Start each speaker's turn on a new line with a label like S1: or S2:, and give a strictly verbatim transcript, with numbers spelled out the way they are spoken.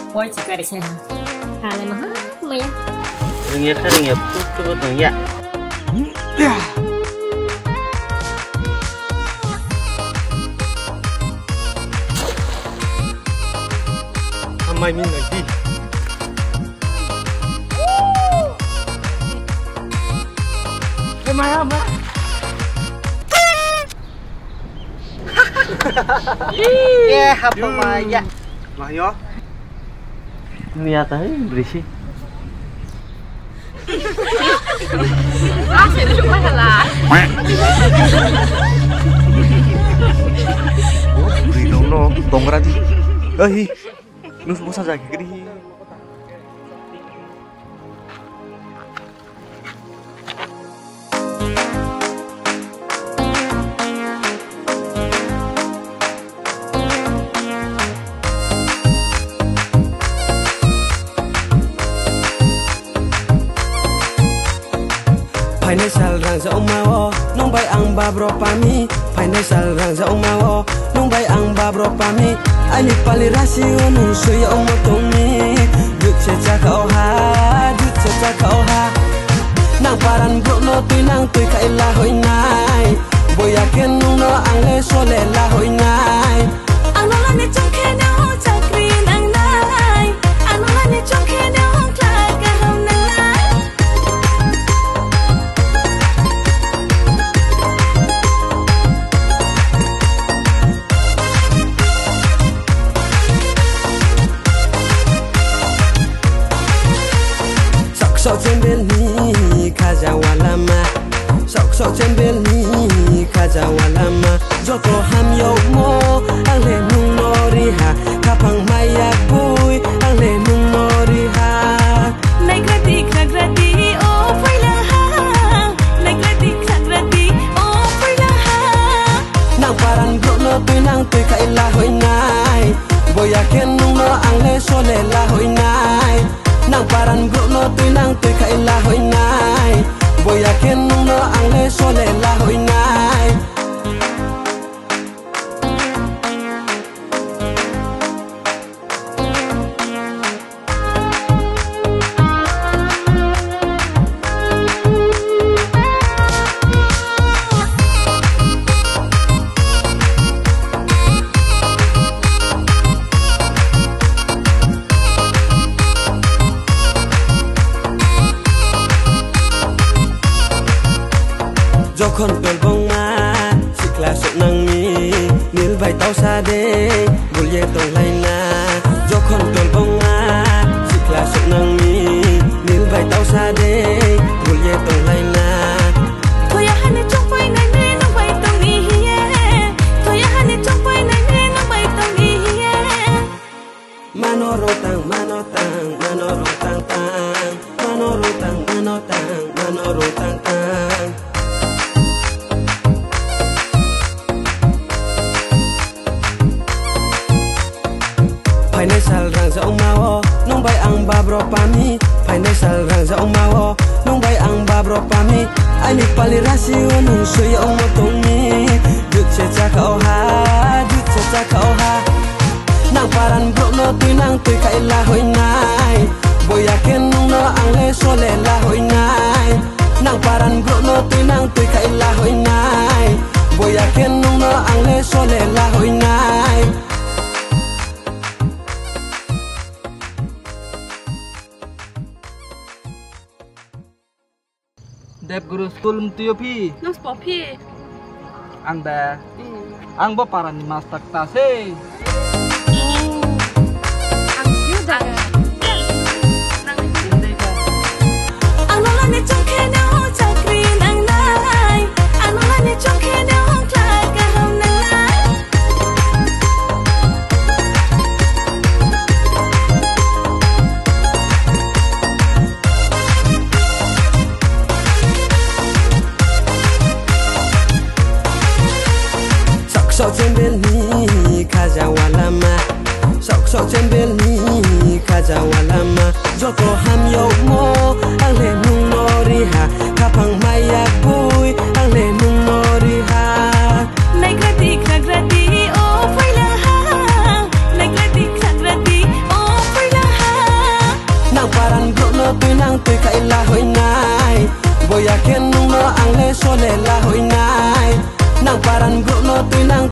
S1: Ôi chỉ cái này hà này mà hết mày
S2: Ringnya kan ringnya tuh tuh ya. Amai min lagi. Amai amai. Ya apa Maya? Mahyo. Lihat aja berisik.
S1: Ah, sino siya pala?
S2: Beri dong no, tonggrati. Eh, nus bosan lagi gini.
S3: Financial rang sa umawo nung bay ang babro pami Financial rang sa umawo nung bay ang babro pami Ali palirasi nung suya umotumi Dut sa chakao ha Dut sa chakao ha Nang paran bro no tuy nang tuy kailahoy nai Boyakin nung no ang leso lelahoy nai Ang lola ni chong kena ho chakri nang nai Ang lola ni chong kena ho klaga ho nang nai Sok trên bên ni kaja walama Sok sok trên bên ni kaja walama Joto ham yo mo ang le nung nori ha Kapang maya boy ang le nung nori ha Nai grati grati oh paila ha Nai grati grati oh paila ha Nang paran bro no tuy nang tuy kaila hoy nai Boyakin nung no ang le so le la hoy nai Nang paran bro no tuy nang tuy kaila hoy nai Boyakin nung no ang le so le la hoy nai Jokon tolbong ma sikla sok nang mi nil bai tau sa de bulye tong lai na Jokon tolbong ma sikla sok nang mi nil bai tau sa de bulye tong lai na Toya hane chok pai nai me nang bai tong ni hiye Toya hane chok pai nai me nang bai tong ni hiye Manorotang manotang manorotang tang Manorotang manotang manorotang tang Financial rang sa umawo nung bay ang babro pami Financial rang sa umawo nung bay ang babro pami Ali palirasi nung suya umotumi Dut sa chakao ha Dut sa chakao ha Nang paran bro no tuy nang tuy kailahoy nai Boyakin nung no ang leso lelahoy nai Nang paran bro no tuy nang tuy kailahoy nai Boyakin nung no ang leso lelahoy nai
S4: Dep guru school mtiyo pi.
S1: Nung spopi
S4: Ang ba. Ang ba para ni mas taktase.
S1: Ang siyo da Ang lola ni chong kena ho chakri nang nai Ang lola ni chong kena ho klaga ho nang nai Sok trên bên ni kaja walama Sok sok trên bên ni kaja walama Joto ham yo mo ang le nung nori ha Kapang maya boy ang le nung nori ha Nai grati grati oh paila ha Nai grati grati oh paila no tui nang tui khai la hoi nai boya ken nung no ang le so le la hoi nai nang paran group no tui nang